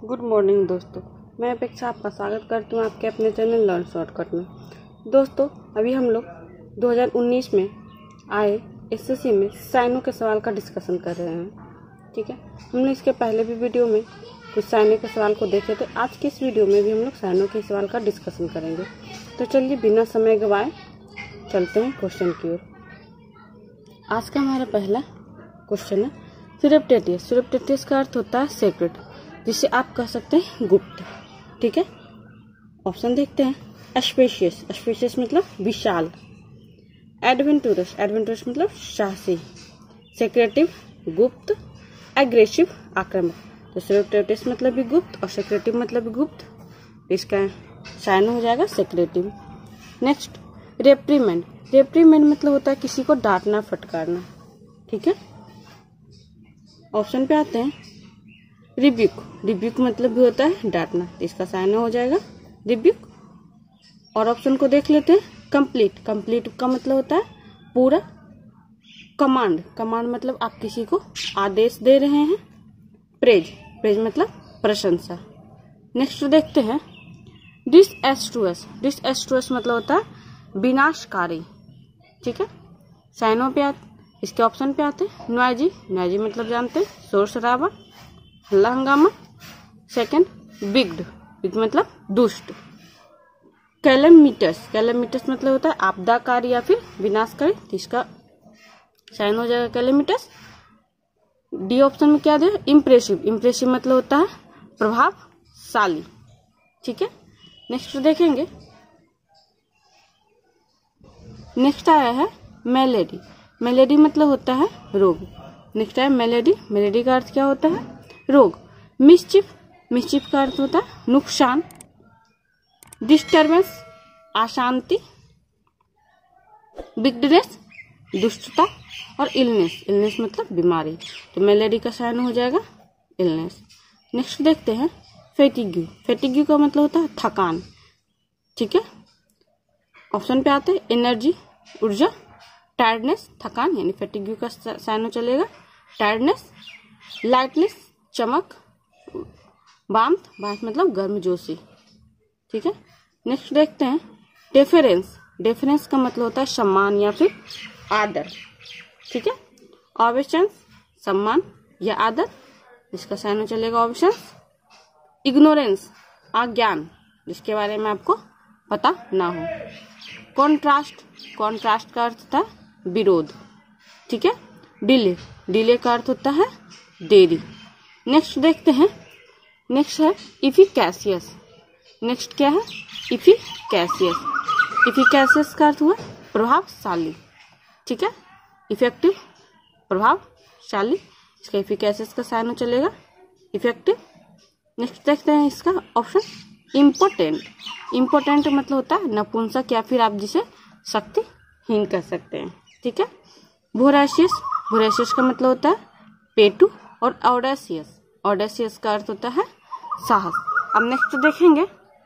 Good morning दोस्तों, मैं अपेक्षा आपका स्वागत करती हूँ आपके अपने चैनल लर्न शॉर्टकट में। दोस्तों, अभी हम लोग 2019 में आए एसएससी में साइनों के सवाल का डिस्कशन कर रहे हैं। ठीक है, हमने इसके पहले भी वीडियो में कुछ साइनों के सवाल को देखे थे। आज की इस वीडियो में भी हम लोग साइनों के सवाल का डिस्कशन करेंगे। तो चलिए बिना समय गवाए चलते हैं क्वेश्चन की ओर। आज का हमारा पहला क्वेश्चन है सुरेप्टेटियस। सुरेप्टेटियस का अर्थ होता है सेक्रेट, जिसे आप कह सकते हैं गुप्त। ठीक है, ऑप्शन देखते हैं। स्पेशियस, स्पेशियस मतलब विशाल। एडवेंचरस, एडवेंचरस मतलब साहसी। सेक्रेटिव, गुप्त। एग्रेसिव, आक्रामक। तो सुरेप्टेटियस मतलब भी गुप्त और सेक्रेटिव मतलब भी गुप्त। इसका साइन हो जाएगा सेक्रेटिव। नेक्स्ट, रेप्रीमेंड। रेप्रीमेंड मतलब होता है किसी को डांटना, फटकारना। ठीक है, ऑप्शन पे आते हैं। रिब्यूक, रिब्यूक मतलब भी होता है डांटना, तो इसका साइन हो जाएगा रिब्यूक। और ऑप्शन को देख लेते हैं। कंप्लीट, कंप्लीट का मतलब होता है पूरा। कमांड, कमांड मतलब आप किसी को आदेश दे रहे हैं। प्रेज, प्रेज मतलब प्रशंसा। नेक्स्ट देखते हैं। डिसएस्ट्रुअस, डिसएस्ट्रुअस मतलब होता है विनाशकारी। ठीक है, साइनों पे इसके ऑप्शन पे आते हैं। नॉइजी, नॉइजी मतलब जानते हैं शोर शराबा, हल्ला हंगामा। सेकंड, बिग्ड, बिग मतलब दुष्ट। कैलेमिटस, कैलेमिटस मतलब होता है आपदाकारी या फिर विनाशकारी, इसका साइन हो जाएगा कैलेमिटस। डी ऑप्शन में क्या दे? इम्प्रेसिव, इम्प्रेसिव मतलब होता है प्रभावशाली। ठीक है, नेक्स्ट देखेंगे। नेक्स्ट आया है मेलेडी। मेलेडी मतलब होता है रोग। नेक्स्ट है मेलेडी, मेलेडी का अर्थ क्या होता है? रोग। मिस्चिफ, मिस्चिफ का अर्थ होता है नुकसान। डिस्टर्बेंस, अशांति। बिगनेस, दुष्टता। और इलनेस, इलनेस मतलब बीमारी। तो मेलेडी का साइन हो जाएगा इलनेस। नेक्स्ट देखते हैं फेटिग्यू। फेटिग्यू का मतलब होता है थकान। ठीक है, ऑप्शन पे आते हैं। एनर्जी, ऊर्जा। टायर्डनेस, थकान यानी फेटिग्यू का साइन चलेगा टायर्डनेस। लाइटनेस, चमक। वार्मथ, वार्मथ मतलब गर्मजोशी। ठीक है, नेक्स्ट देखते हैं डेफरेंस। डेफरेंस का मतलब होता है सम्मान या फिर आदर। ठीक है, ऑबिशंस, सम्मान या आदर, इसका साइन चलेगा ऑबिशंस। इग्नोरेंस, अज्ञान, जिसके बारे में आपको पता ना हो। कॉन्ट्रास्ट, कॉन्ट्रास्ट का अर्थ होता है विरोध। ठीक है, डिले, डिले का अर्थ होता है देरी। नेक्स्ट देखते हैं। नेक्स्ट है इफिकैसियस। नेक्स्ट क्या है? इफिकैसियस। इफिकैसियस का अर्थ हुआ प्रभावशाली। ठीक है, इफेक्टिव, प्रभावशाली, इसका इफिकैसियस का साइन चलेगा इफेक्टिव। नेक्स्ट देखते हैं इसका ऑप्शन इम्पोर्टेंट। इम्पोर्टेंट मतलब होता है नपुंसक या फिर आप जिसे शक्तिहीन कर सकते हैं। ठीक है, वोराशियस, वोराशियस का मतलब होता है पेटू। और ऑडेसियस, ऑडेसियस का अर्थ होता है साहस। अब नेक्स्ट देखेंगे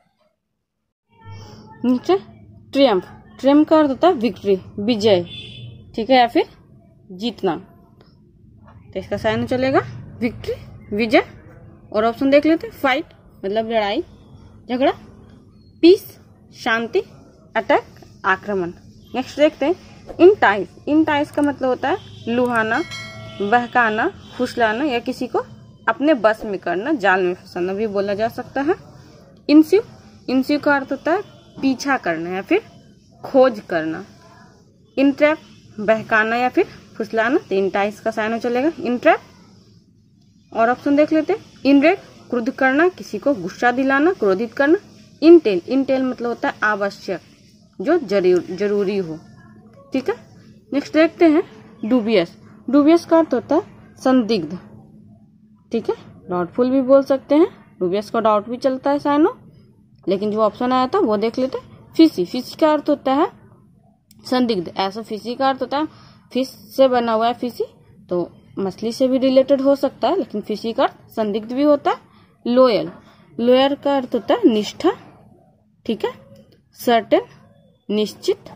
नीचे ट्रियम्फ। ट्रियम्फ का अर्थ होता है विक्ट्री, विजय। ठीक है, या फिर जीतना, तो इसका साइन चलेगा विक्ट्री, विजय। और ऑप्शन देख लेते हैं। फाइट मतलब लड़ाई, झगड़ा। पीस, शांति। अटैक, आक्रमण। नेक्स्ट देखते हैं इंटाइस। इंटाइस का मतलब होता है लुभाना, बहकाना, फुसलाना या किसी को अपने बस में करना, जाल में फंसाना भी बोला जा सकता है। इंस्यू, इंस्यू का अर्थ होता है पीछा करना या फिर खोज करना। इंट्रैप, बहकाना या फिर फुसलाना, तो इंटाइस का साइन चलेगा इंट्रैप। और ऑप्शन देख लेते हैं। इनरेट, क्रोध करना, किसी को गुस्सा दिलाना, क्रोधित करना। इंटेल, इंटेल मतलब होता है आवश्यक, जो जरूरी हो। ठीक है, नेक्स्ट देखते हैं डूबियस। डूबियस का अर्थ होता है संदिग्ध। ठीक है, डाउटफुल भी बोल सकते हैं। डूबियस का डाउट भी चलता है साइनो, लेकिन जो ऑप्शन आया था वो देख लेते हैं। फिशी, फिश का अर्थ होता है संदिग्ध। ऐसा फिशी का अर्थ होता है फिश से बना हुआ है फिशी, तो मछली से भी रिलेटेड हो सकता है, लेकिन फिशी का अर्थ संदिग्ध भी होता है। लोयल, लोयर का अर्थ होता है निष्ठा। ठीक है, सर्टेन, निश्चित।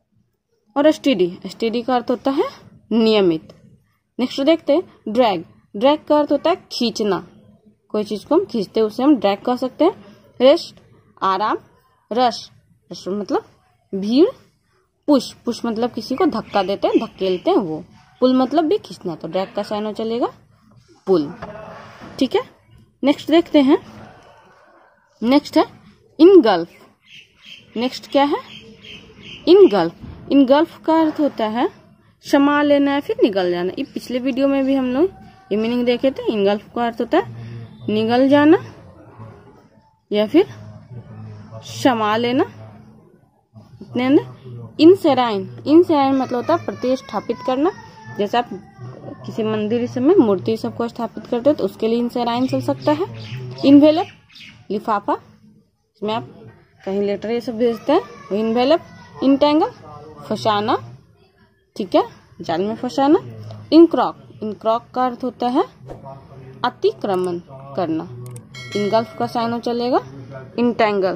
और स्टेडी, स्टेडी का अर्थ होता है नियमित। नेक्स्ट देखते हैं ड्रैग। ड्रैग का अर्थ होता है खींचना, कोई चीज को हम खींचते हैं उसे हम ड्रैग कह सकते हैं। रेस्ट आराम, रश रश मतलब भीड़, पुश पुश मतलब किसी को धक्का देते हैं, धकेलते हैं वो, पुल मतलब भी खींचना, तो ड्रैग का साइन हो चलेगा पुल। ठीक है, नेक्स्ट देखते हैं। नेक्स्ट है इनगल्फ। नेक्स्ट क्या है? इनगल्फ। इनगल्फ का अर्थ होता है समा लेना या फिर निगल जाना। ये पिछले वीडियो में भी हम लोग ये मीनिंग देखे थे। इनगल्फ का अर्थ होता है निगल जाना या फिर समा लेना अपने अंदर। इनसेराइन, इनसेराइन मतलब होता है प्रतिष्ठापित करना। जैसे आप किसी मंदिर में मूर्ति सबको स्थापित करते हो तो उसके लिए इनसेराइन चल सकता है। इन्वेलप लिफाफा, इसमें आप कहीं लेटर ये सब भेजते हैं। इन्वेलप इंटेंगल फंसाना, ठीक है, जाल में फंसाना। इनक्रॉक, इनक्रॉक का अर्थ होता है अतिक्रमण करना। इनगल्फ का साइन हो चलेगा इंटेंगल।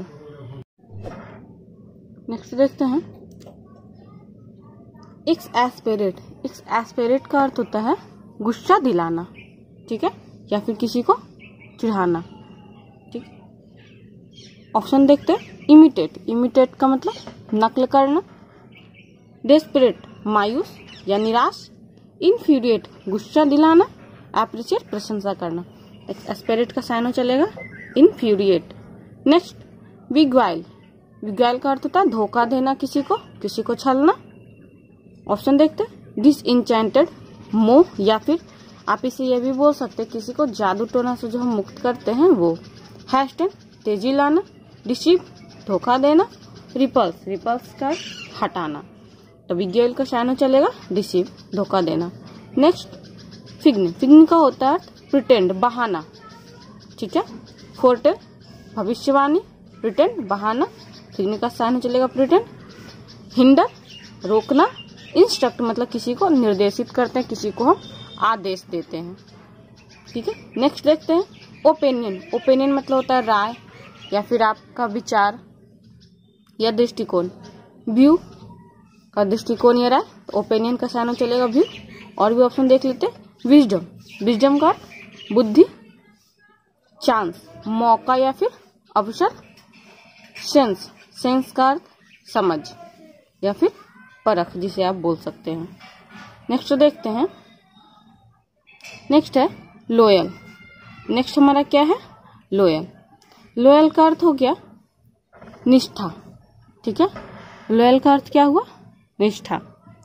नेक्स्ट देखते हैं एक्सएस्पेरेट। एक्सएस्पेरेट का अर्थ होता है गुस्सा दिलाना, ठीक है, या फिर किसी को चिढ़ाना। ठीक, ऑप्शन देखते हैं। इमिटेट, इमिटेट का मतलब नकल करना। डेस्परेट मायूस या निराश। इन्फ्यूरिएट गुस्सा दिलाना। एप्रिशिएट प्रशंसा करना। एक्सएस्पेरेट का साइन हो चलेगा इन्फ्यूरिएट। नेक्स्ट बिग्वाइल। बिग्वाइल का अर्थ होता है धोखा देना किसी को छलना। ऑप्शन देखते हैं। डिसइंचेंटेड मोह, या फिर आप इसे यह भी बोल सकते हैं किसी को जादू टोना से जो हम मुक्त करते हैं वो। हैस्टेन तेजी लाना। डिसीव धोखा देना। रिपल्स, रिपल्स का हटाना, तो बिग्वाइल का साइन चलेगा डिसीव धोखा देना। नेक्स्ट फिग्न, फिग्न का होता है प्रिटेंड बहाना, ठीक है। फोरटेल भविष्यवाणी, प्रिटेंड बहाना, फिग्न का साइन चलेगा प्रिटेंड। हिंडर रोकना। इंस्ट्रक्ट मतलब किसी को निर्देशित करते हैं, किसी को हम आदेश देते हैं, ठीक है। नेक्स्ट देखते हैं ओपिनियन। ओपिनियन मतलब होता है राय या फिर आपका विचार या दृष्टिकोण। व्यू का दृष्टिकोण या राय, तो ओपिनियन का साइन चलेगा व्यू। और भी ऑप्शन देख लेते हैं। विजडम, विजडम का बुद्धि। चांस मौका या फिर अवसर। सेंस, सेंस का अर्थ समझ या फिर परख, जिसे आप बोल सकते हैं। नेक्स्ट देखते हैं। नेक्स्ट है लॉयल। नेक्स्ट हमारा क्या है? लॉयल। लॉयल का अर्थ हो गया निष्ठा, ठीक है। लॉयल का अर्थ क्या हुआ? निष्ठा।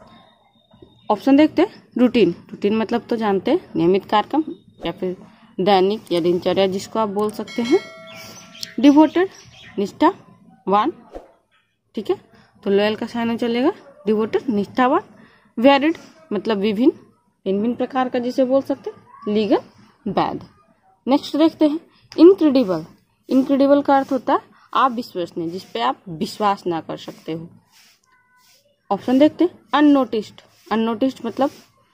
ऑप्शन देखते हैं। रूटीन, रूटीन मतलब तो जानते हैं नियमित कार्यक्रम या फिर दैनिक या दिनचर्या जिसको आप बोल सकते हैं। डिवोटेड निष्ठावान, ठीक है, तो लॉयल का साइन चलेगा डिवोटेड निष्ठावान। वेरिड मतलब विभिन्न, भिन्न प्रकार का जिसे बोल सकते हैं। लीगल वैध। नेक्स्ट देखते हैं इनक्रेडिबल। इनक्रेडिबल का अर्थ होता है अविश्वसनीय, जिसपे आप विश्वास ना कर सकते हो। ऑप्शन देखते हैं। अननोटिस्ड, अननोटिस्ड मतलब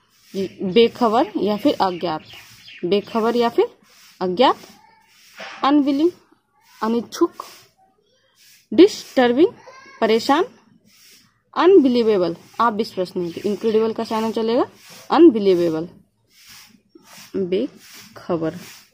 बेखबर या फिर अज्ञात, बेखबर या फिर अज्ञात। अनविलिंग अनिच्छुक। डिस्टर्बिंग परेशान। अनबिलीवेबल अविश्वसनीय, इनक्रेडिबल का साइन चलेगा अनबिलीवेबल, बेखबर।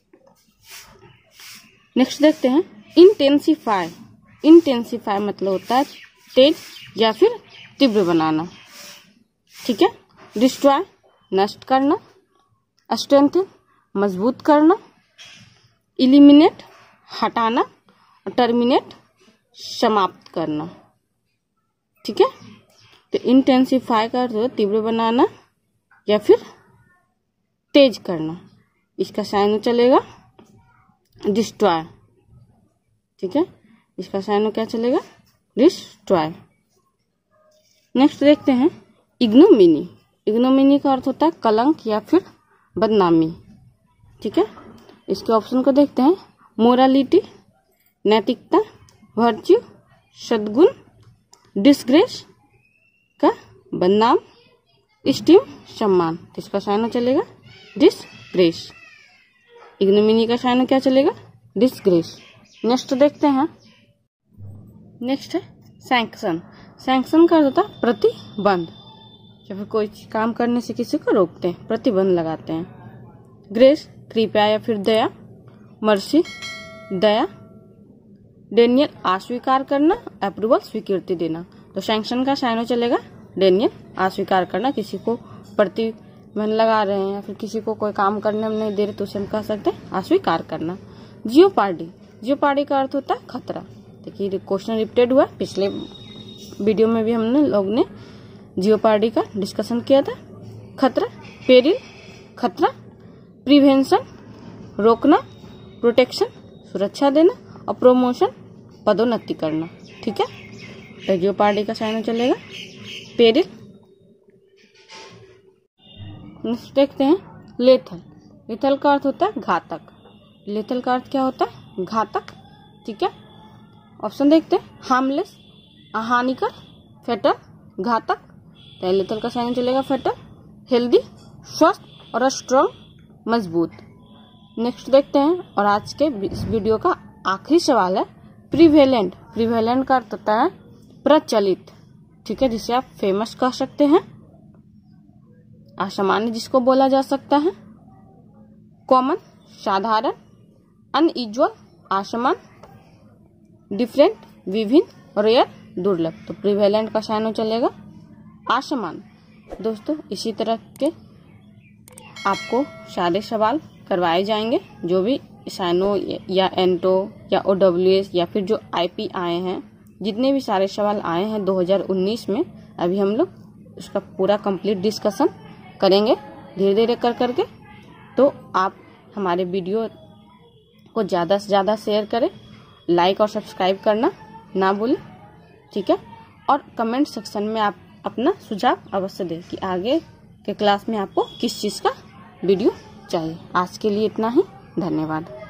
नेक्स्ट देखते हैं इंटेंसिफाई। इंटेंसिफाई मतलब होता है तेज या फिर तीव्र बनाना, ठीक है। डिस्ट्रॉय नष्ट करना। स्ट्रेंथन मजबूत करना। इलिमिनेट हटाना। और टर्मिनेट समाप्त करना, ठीक है। तो इंटेंसिफाई का अर्थ तीव्र बनाना या फिर तेज करना। इसका साइन चलेगा डिस्ट्रॉय, ठीक है, इसका साइन क्या चलेगा डिस्ट्रॉय। नेक्स्ट देखते हैं इग्नोमिनी। इग्नोमिनी का अर्थ होता है कलंक या फिर बदनामी, ठीक है। इसके ऑप्शन को देखते हैं। मोरालिटी नैतिकता। वर्च्यू सद्गुण। डिसग्रेस का बदनाम। स्टीम सम्मान, इसका साइन चलेगा डिसग्रेस। इग्नोमिनी का साइन क्या चलेगा डिसग्रेस। नेक्स्ट देखते हैं। नेक्स्ट है सैंक्शन। सैंक्शन का अर्थ होता है प्रतिबंध या फिर कोई काम करने से किसी को रोकते हैं, प्रतिबंध लगाते हैं। ग्रेस कृपया या फिर दया, मर्सी दया, डेनियल अस्वीकार करना, अप्रूवल स्वीकृति देना। तो सैंक्शन का साइन चलेगा डेनियल अस्वीकार करना, किसी को प्रतिबंध लगा रहे हैं या फिर किसी को कोई काम करने में नहीं दे रहे तो उसे हम कह सकते हैं अस्वीकार करना। जियोपार्डी, जियोपार्डी का अर्थ होता है खतरा। देखिए क्वेश्चन रिपीटेड हुआ, पिछले वीडियो में भी हमने लोग ने जियोपार्डी का डिस्कशन किया था। खतरा, पेरिल खतरा, प्रिवेंशन रोकना, प्रोटेक्शन सुरक्षा देना और प्रमोशन पदोन्नति करना। ठीक है, तो जियोपार्डी का साइन चलेगा पेरिल। नेक्स्ट देखते हैं लेथल। लेथल का अर्थ होता है घातक। लेथल का अर्थ क्या होता है? घातक। ठीक है, ऑप्शन देखते हैं हार्मलेस अहानिकर, फेटल घातक। तो लेथल का साइन चलेगा फेटल। हेल्दी स्वस्थ और स्ट्रॉन्ग मजबूत। नेक्स्ट देखते हैं और आज के इस वीडियो का आखिरी सवाल है प्रिवेलेंट। प्रिवेलेंट का अर्थ होता है प्रचलित। ठीक है, जिसे आप फेमस कह सकते हैं। असामान्य जिसको बोला जा सकता है। कॉमन साधारण, अनयूजुअल असामान्य, डिफरेंट विभिन्न, रेयर दुर्लभ। तो प्रिवेलेंट का साइन चलेगा असामान्य। दोस्तों इसी तरह के आपको सारे सवाल करवाए जाएंगे, जो भी साइनो या एंटो या OWS या फिर जो IP आए हैं, जितने भी सारे सवाल आए हैं 2019 में, अभी हम लोग उसका पूरा कंप्लीट डिस्कशन करेंगे धीरे धीरे कर करके। तो आप हमारे वीडियो को ज़्यादा से ज़्यादा शेयर करें, लाइक और सब्सक्राइब करना ना भूलें। ठीक है, और कमेंट सेक्शन में आप अपना सुझाव अवश्य दें कि आगे के क्लास में आपको किस चीज़ का वीडियो चाहिए। आज के लिए इतना ही, धन्यवाद।